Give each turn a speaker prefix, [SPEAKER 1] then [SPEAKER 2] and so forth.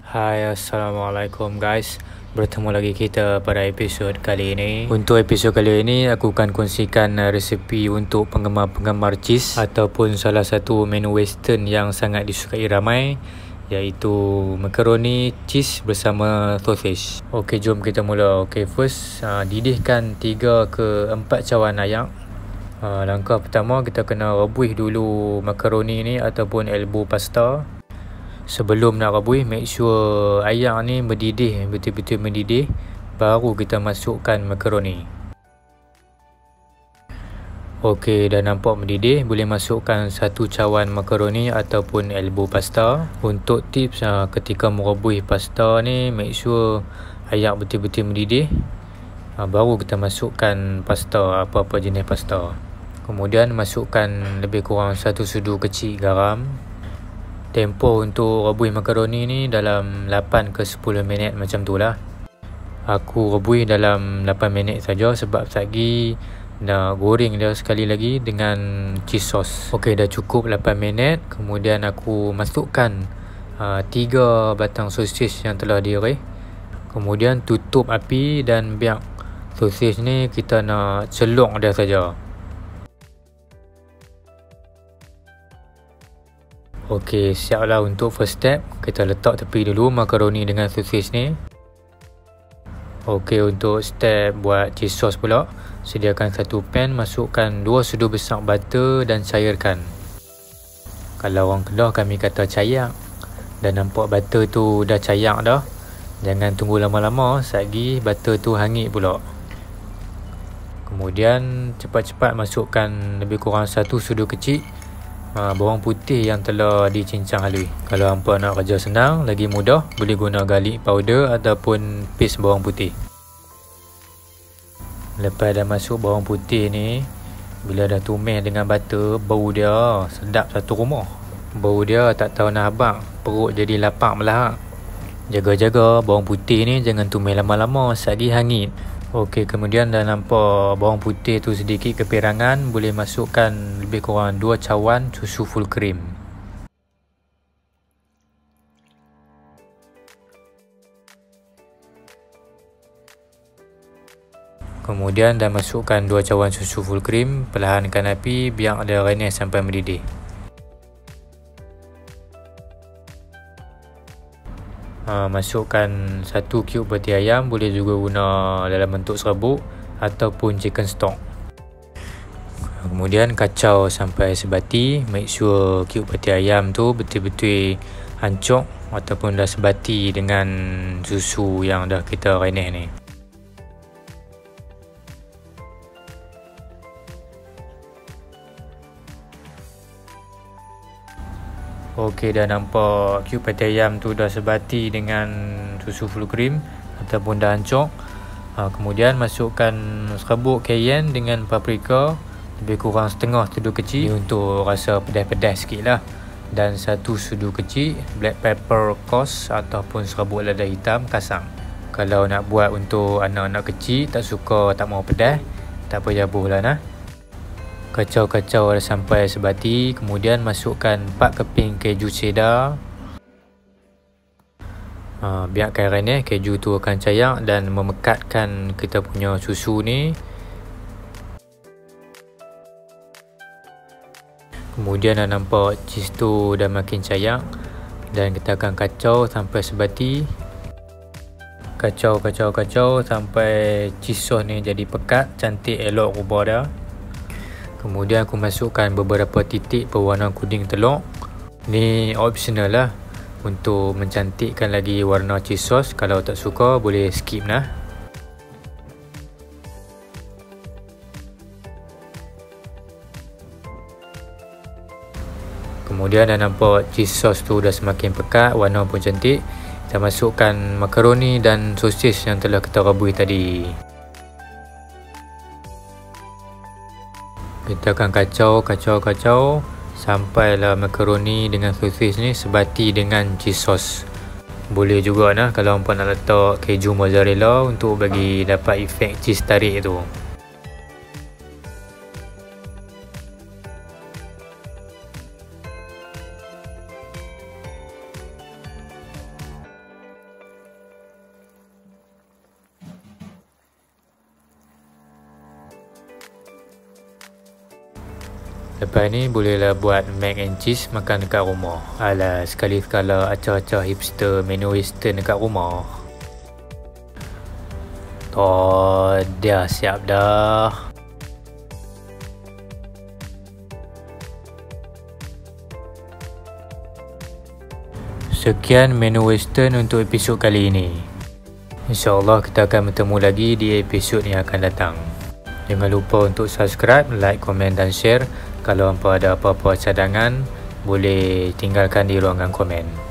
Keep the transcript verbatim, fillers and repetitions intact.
[SPEAKER 1] Hai, Assalamualaikum guys. Bertemu lagi kita pada episod kali ini. Untuk episod kali ini, aku akan kongsikan uh, resepi untuk penggemar-penggemar cheese ataupun salah satu menu western yang sangat disukai ramai, iaitu makaroni cheese bersama sausage. Okey, jom kita mula. Okey, first uh, didihkan tiga ke empat cawan ayak. Uh, langkah pertama, kita kena rebuih dulu makaroni ni ataupun elbow pasta. Sebelum nak rebuih, make sure ayak ni mendidih, betul-betul mendidih, baru kita masukkan makaroni. Okey, dah nampak mendidih, boleh masukkan satu cawan makaroni ataupun elbow pasta. Untuk tips uh, ketika merebuih pasta ni, make sure ayak betul-betul mendidih, uh, baru kita masukkan pasta, apa-apa jenis pasta. Kemudian masukkan lebih kurang satu sudu kecil garam. Tempoh untuk rebuih makaroni ni dalam lapan ke sepuluh minit macam tu lah. Aku rebuih dalam lapan minit saja sebab lagi nak goreng dia sekali lagi dengan cheese sauce. Okey, dah cukup lapan minit. Kemudian aku masukkan uh, tiga batang sosis yang telah diiris. Kemudian tutup api dan biar sosis ni kita nak celok dia saja. Okey, siaplah untuk first step. Kita letak tepi dulu makaroni dengan sosis ni. Okey, untuk step buat cheese sauce pula, sediakan satu pan, masukkan dua sudu besar butter dan cairkan. Kalau orang Kedah kami kata cayak. Dah nampak butter tu dah cayak dah. Jangan tunggu lama-lama, satgi butter tu hangit pula. Kemudian cepat-cepat masukkan lebih kurang satu sudu kecil Ha, bawang putih yang telah dicincang halus. Kalau hampa nak kerja senang, lagi mudah, boleh guna garlic powder ataupun paste bawang putih. Lepas dah masuk bawang putih ni, bila dah tumis dengan butter, bau dia sedap satu rumah. Bau dia tak tahu nak habaq, perut jadi lapar melahap. Jaga-jaga bawang putih ni jangan tumis lama-lama, satgi hangit. Okey, kemudian dah nampak bawang putih tu sedikit kepirangan, boleh masukkan lebih kurang dua cawan susu full cream. Kemudian dah masukkan dua cawan susu full cream, perlahankan api biar dia renyah sampai mendidih. Ha, masukkan satu cube peti ayam, boleh juga guna dalam bentuk serbuk ataupun chicken stock. Kemudian kacau sampai sebati, make sure cube peti ayam tu betul-betul hancur ataupun dah sebati dengan susu yang dah kita renyah ni. Okey, dah nampak cube peti ayam tu dah sebati dengan susu full cream ataupun dah hancur. Ha, kemudian masukkan serbuk cayenne dengan paprika, lebih kurang setengah sudu kecil. Ini untuk rasa pedas-pedas sikit lah. Dan satu sudu kecil black pepper coarse ataupun serbuk lada hitam kasang. Kalau nak buat untuk anak-anak kecil tak suka, tak mau pedas, tak payah buh lah nah. Kacau-kacau sampai sebati. Kemudian masukkan empat keping keju cheddar. Ha, biarkan renyah, keju tu akan cair dan memekatkan kita punya susu ni. Kemudian dah nampak cheese tu dah makin cair dan kita akan kacau sampai sebati. Kacau-kacau-kacau sampai cheese sauce ni jadi pekat, cantik, elok rupa dia. Kemudian aku masukkan beberapa titik berwarna kuning telur. Ni optional lah untuk mencantikkan lagi warna cheese sauce. Kalau tak suka boleh skip lah. Kemudian dah nampak cheese sauce tu dah semakin pekat, warna pun cantik. Kita masukkan makaroni dan sosis yang telah kita rebuih tadi. Kita akan kacau, kacau, kacau sampailah makaroni dengan sosis ni sebati dengan cheese sauce. Boleh juga nah kalau hampa nak letak keju mozzarella untuk bagi dapat efek cheese tarik tu. Lepas ni bolehlah buat mac and cheese makan dekat rumah. Alah, sekali sekala acah-acah hipster menu western dekat rumah. Oh, dah siap dah. Sekian menu western untuk episod kali ini. InsyaAllah kita akan bertemu lagi di episod yang akan datang. Jangan lupa untuk subscribe, like, komen dan share. Kalau hampa ada apa-apa cadangan, boleh tinggalkan di ruangan komen.